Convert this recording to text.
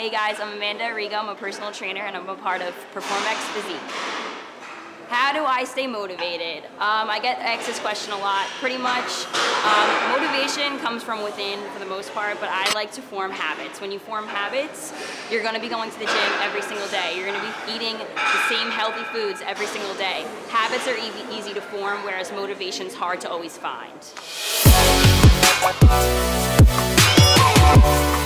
Hey guys, I'm Amanda Arrigo. I'm a personal trainer and I'm a part of Performix Physique. How do I stay motivated? I get asked this question a lot. Pretty much, motivation comes from within for the most part, but I like to form habits. When you form habits, you're going to be going to the gym every single day. You're going to be eating the same healthy foods every single day. Habits are easy to form, whereas motivation's hard to always find.